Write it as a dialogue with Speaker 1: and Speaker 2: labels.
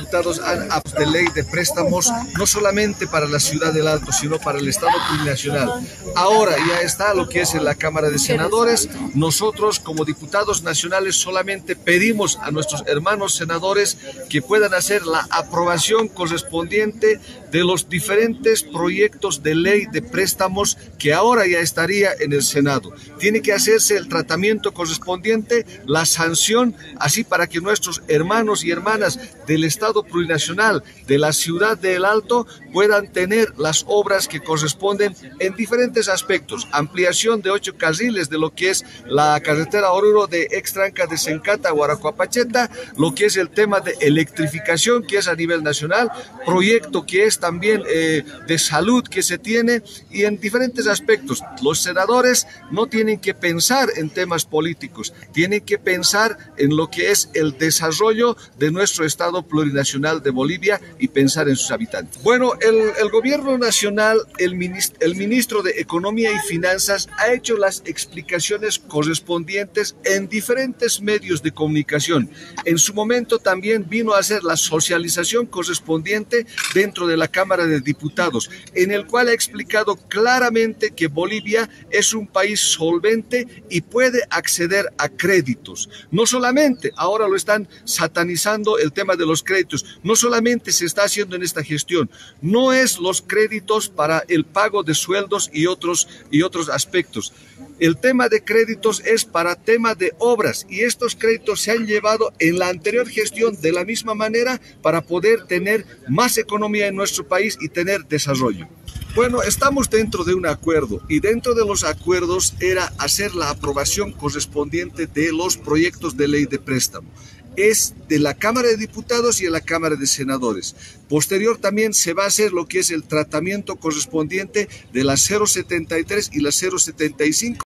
Speaker 1: Diputados han aprobado de ley de préstamos no solamente para la ciudad del Alto, sino para el Estado plurinacional. Ahora ya está lo que es en la Cámara de Senadores. Nosotros como diputados nacionales solamente pedimos a nuestros hermanos senadores que puedan hacer la aprobación correspondiente de los diferentes proyectos de ley de préstamos que ahora ya estaría en el Senado. Tiene que hacerse el tratamiento correspondiente, la sanción, así para que nuestros hermanos y hermanas del Estado plurinacional de la ciudad de El Alto puedan tener las obras que corresponden en diferentes aspectos. Ampliación de 8 carriles de lo que es la carretera Oruro de Extranca de Sencata a Guaracuapacheta, lo que es el tema de electrificación que es a nivel nacional, proyecto que es también de salud que se tiene y en diferentes aspectos. Los senadores no tienen que pensar en temas políticos, tienen que pensar en lo que es el desarrollo de nuestro Estado plurinacional de Bolivia y pensar en sus habitantes. Bueno, el gobierno nacional, el ministro de Economía y Finanzas ha hecho las explicaciones correspondientes en diferentes medios de comunicación. En su momento también vino a hacer la socialización correspondiente dentro de la Cámara de Diputados, en el cual ha explicado claramente que Bolivia es un país solvente y puede acceder a créditos. No solamente, ahora lo están satanizando el tema de los créditos, no solamente se está haciendo en esta gestión, no es los créditos para el pago de sueldos y otros aspectos. El tema de créditos es para tema de obras y estos créditos se han llevado en la anterior gestión de la misma manera para poder tener más economía en nuestro país y tener desarrollo. Bueno, estamos dentro de un acuerdo y dentro de los acuerdos era hacer la aprobación correspondiente de los proyectos de ley de préstamo. Es de la Cámara de Diputados y de la Cámara de Senadores. Posterior también se va a hacer lo que es el tratamiento correspondiente de la 073 y la 075.